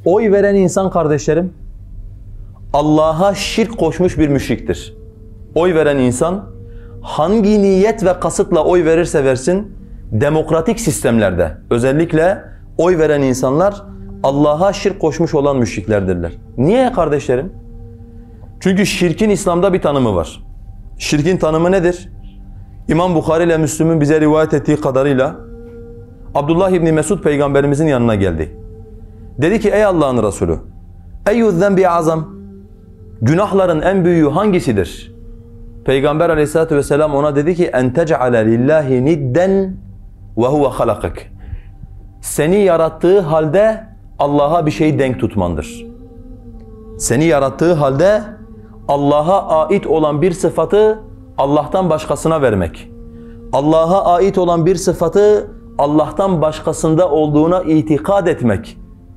Oy veren insan kardeşlerim, Allah'a şirk koşmuş bir müşriktir. Oy veren insan, hangi niyet ve kasıtla oy verirse versin, demokratik sistemlerde özellikle oy veren insanlar Allah'a şirk koşmuş olan müşriklerdirler. Niye kardeşlerim? Çünkü şirkin İslam'da bir tanımı var. Şirkin tanımı nedir? İmam Bukhari ile Müslüm'ün bize rivayet ettiği kadarıyla Abdullah İbni Mesud peygamberimizin yanına geldi. Dedi ki ey Allah'ın Resulü, eyyüzzenbi azam, günahların en büyüğü hangisidir? Peygamber aleyhissalatu vesselam ona dedi ki en tec'ale lillahi nidden ve huve halakak. Seni yarattığı halde Allah'a bir şeyi denk tutmandır. Seni yarattığı halde Allah'a ait olan bir sıfatı Allah'tan başkasına vermek. Allah'a ait olan bir sıfatı Allah'tan başkasında olduğuna itikad etmek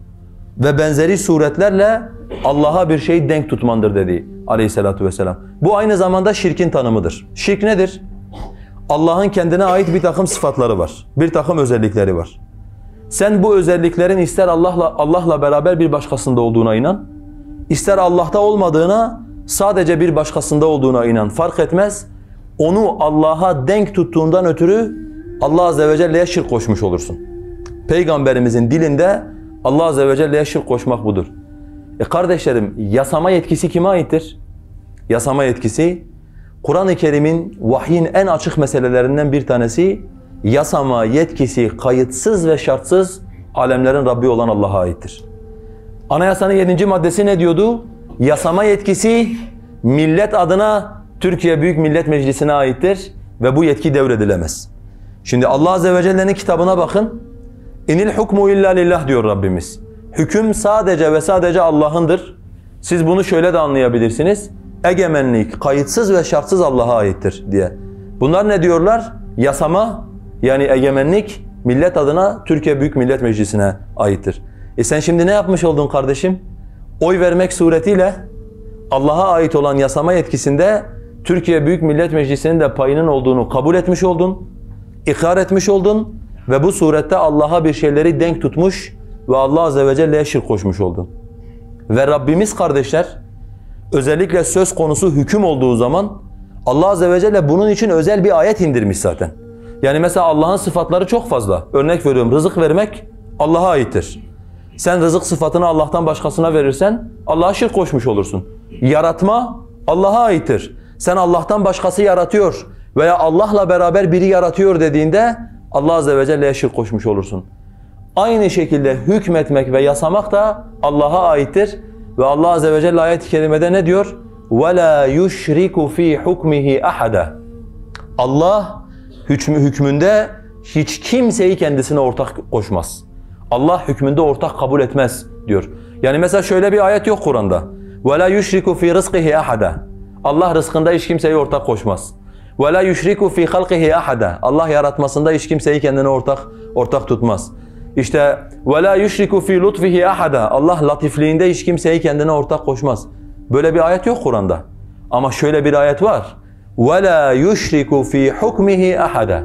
ve benzeri suretlerle Allah'a bir şeyi denk tutmandır dedi aleyhissalatu vesselam. Bu aynı zamanda şirkin tanımıdır. Şirk nedir? Allah'ın kendine ait bir takım sıfatları var. Bir takım özellikleri var. Sen bu özelliklerin ister Allah'la beraber bir başkasında olduğuna inan, ister Allah'ta olmadığına, sadece bir başkasında olduğuna inan. Fark etmez. Onu Allah'a denk tuttuğundan ötürü Allah Azze ve Celle'ye şirk koşmuş olursun. Peygamberimizin dilinde Allah Azze ve Celle'ye şirk koşmak budur. Kardeşlerim, yasama yetkisi kime aittir? Yasama yetkisi, Kur'an-ı Kerim'in vahyin en açık meselelerinden bir tanesi, yasama yetkisi kayıtsız ve şartsız alemlerin Rabbi olan Allah'a aittir. Anayasanın 7. maddesi ne diyordu? Yasama yetkisi millet adına Türkiye Büyük Millet Meclisi'ne aittir ve bu yetki devredilemez. Şimdi Allah Azze ve Celle'nin kitabına bakın. İnil hukmu illa lillah diyor Rabbimiz. Hüküm sadece ve sadece Allah'ındır. Siz bunu şöyle de anlayabilirsiniz. Egemenlik kayıtsız ve şartsız Allah'a aittir diye. Bunlar ne diyorlar? Yasama yani egemenlik millet adına Türkiye Büyük Millet Meclisi'ne aittir. Sen şimdi ne yapmış oldun kardeşim? Oy vermek suretiyle Allah'a ait olan yasama yetkisinde Türkiye Büyük Millet Meclisi'nin de payının olduğunu kabul etmiş oldun, ikrar etmiş oldun ve bu surette Allah'a bir şeyleri denk tutmuş ve Allah Azze ve Celle'ye şirk koşmuş oldun. Ve Rabbimiz kardeşler, özellikle söz konusu hüküm olduğu zaman Allah Azze ve Celle bunun için özel bir ayet indirmiş zaten. Yani mesela Allah'ın sıfatları çok fazla. Örnek veriyorum, rızık vermek Allah'a aittir. Sen rızık sıfatını Allah'tan başkasına verirsen Allah'a şirk koşmuş olursun. Yaratma Allah'a aittir. Sen Allah'tan başkası yaratıyor veya Allah'la beraber biri yaratıyor dediğinde Allah Azze ve Celle'ye şirk koşmuş olursun. Aynı şekilde hükmetmek ve yasamak da Allah'a aittir. Ve Allah Azze ve Celle ayet-i kerimede ne diyor? وَلَا يُشْرِكُ ف۪ي حُكْمِهِ أَحَدًا. Allah hükmünde hiç kimseyi kendisine ortak koşmaz. Allah hükmünde ortak kabul etmez diyor. Yani mesela şöyle bir ayet yok Kur'an'da. وَلَا يُشْرِكُ ف۪ي رِزْقِهِ أَحَدًا. Allah rızkında hiç kimseyi ortak koşmaz. وَلَا يُشْرِكُ ف۪ي خَلْقِهِ أَحَدًا. Allah yaratmasında hiç kimseyi kendine ortak tutmaz. İşte وَلَا يُشْرِكُ ف۪ي لُطْفِهِ أَحَدًا. Allah latifliğinde hiç kimseyi kendine ortak koşmaz. Böyle bir ayet yok Kur'an'da. Ama şöyle bir ayet var. وَلَا يُشْرِكُ ف۪ي حُكْمِهِ أَحَدًا.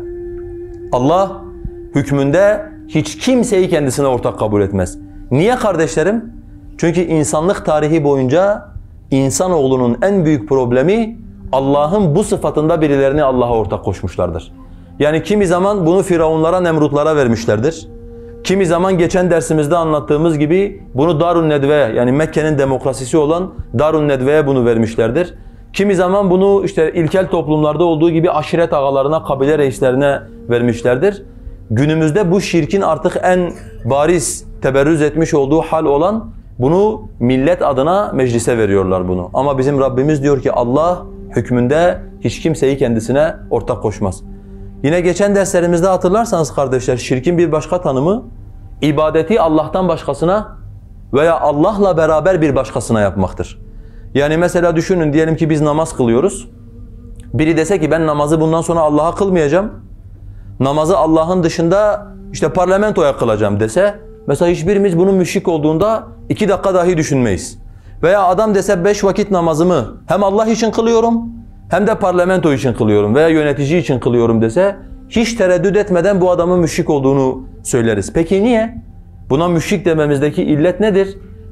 Allah hükmünde hiç kimseyi kendisine ortak kabul etmez. Niye kardeşlerim? Çünkü insanlık tarihi boyunca insanoğlunun en büyük problemi Allah'ın bu sıfatında birilerini Allah'a ortak koşmuşlardır. Yani kimi zaman bunu Firavunlara, Nemrutlara vermişlerdir. Kimi zaman geçen dersimizde anlattığımız gibi bunu Darun Nedve'ye, yani Mekke'nin demokrasisi olan Darun Nedve'ye bunu vermişlerdir. Kimi zaman bunu işte ilkel toplumlarda olduğu gibi aşiret ağalarına, kabile reislerine vermişlerdir. Günümüzde bu şirkin artık en bariz teberrüz etmiş olduğu hal olan bunu millet adına meclise veriyorlar bunu. Ama bizim Rabbimiz diyor ki Allah hükmünde hiç kimseyi kendisine ortak koşmaz. Yine geçen derslerimizde hatırlarsanız kardeşler, şirkin bir başka tanımı ibadeti Allah'tan başkasına veya Allah'la beraber bir başkasına yapmaktır. Yani mesela düşünün, diyelim ki biz namaz kılıyoruz. Biri dese ki ben namazı bundan sonra Allah'a kılmayacağım. Namazı Allah'ın dışında işte parlamentoya kılacağım dese, mesela hiçbirimiz bunun müşrik olduğunda 2 dakika dahi düşünmeyiz. Veya adam dese 5 vakit namazımı hem Allah için kılıyorum hem de parlamento için kılıyorum veya yönetici için kılıyorum dese, hiç tereddüt etmeden bu adamın müşrik olduğunu söyleriz. Peki niye? Buna müşrik dememizdeki illet nedir?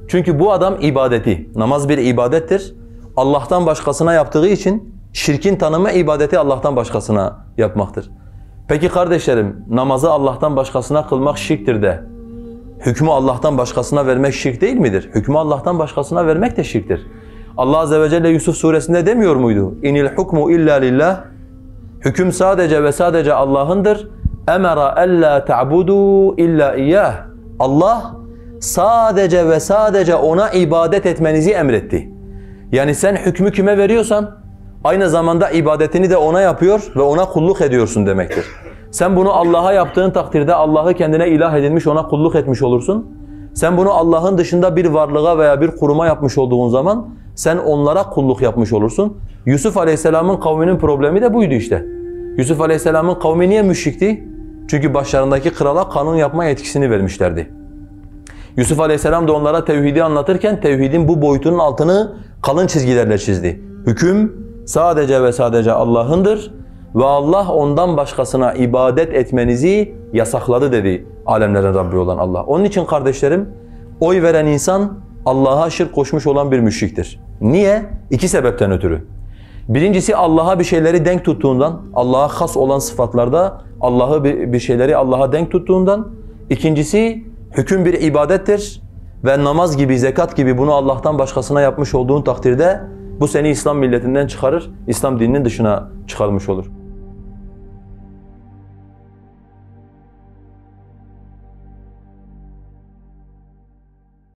Çünkü bu adam ibadeti, namaz bir ibadettir. Allah'tan başkasına yaptığı için şirkin tanımı ibadeti Allah'tan başkasına yapmaktır. Peki kardeşlerim, namazı Allah'tan başkasına kılmak şirktir de hükmü Allah'tan başkasına vermek şirk değil midir? Hükmü Allah'tan başkasına vermek de şirktir. Allah Azze ve Celle Yusuf suresinde demiyor muydu? İnil hukmu illa lillah. Hüküm sadece ve sadece Allah'ındır. Emara alla ta'budu illa iyyah. Allah sadece ve sadece ona ibadet etmenizi emretti. Yani sen hükmü kime veriyorsan aynı zamanda ibadetini de ona yapıyor ve ona kulluk ediyorsun demektir. Sen bunu Allah'a yaptığın takdirde Allah'ı kendine ilah edinmiş, ona kulluk etmiş olursun. Sen bunu Allah'ın dışında bir varlığa veya bir kuruma yapmış olduğun zaman sen onlara kulluk yapmış olursun. Yusuf Aleyhisselam'ın kavminin problemi de buydu işte. Yusuf Aleyhisselam'ın kavmi niye müşrikti? Çünkü başlarındaki krala kanun yapma yetkisini vermişlerdi. Yusuf Aleyhisselam da onlara tevhidi anlatırken tevhidin bu boyutunun altını kalın çizgilerle çizdi. Hüküm sadece ve sadece Allah'ındır ve Allah ondan başkasına ibadet etmenizi yasakladı dedi alemlerin Rabbi olan Allah. Onun için kardeşlerim, oy veren insan Allah'a şirk koşmuş olan bir müşriktir. Niye? İki sebepten ötürü. Birincisi Allah'a bir şeyleri denk tuttuğundan, Allah'a has olan sıfatlarda bir şeyleri Allah'a denk tuttuğundan. İkincisi hüküm bir ibadettir ve namaz gibi, zekat gibi bunu Allah'tan başkasına yapmış olduğun takdirde bu seni İslam milletinden çıkarır, İslam dininin dışına çıkarmış olur.